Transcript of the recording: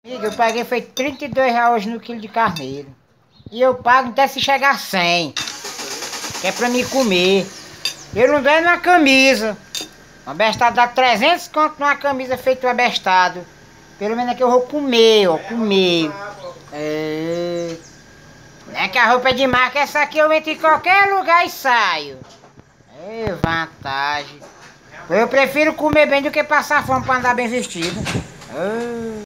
Eu paguei foi R$ 32 hoje no quilo de carneiro. E eu pago até se chegar a 100. Que é pra me comer. Eu não ganho numa camisa. Um abestado dá 300 conto numa camisa feita um abestado. Pelo menos é que eu vou comer, ó, comer. Não é que a roupa é de marca, essa aqui eu entro em qualquer lugar e saio. É vantagem. Eu prefiro comer bem do que passar fome pra andar bem vestido.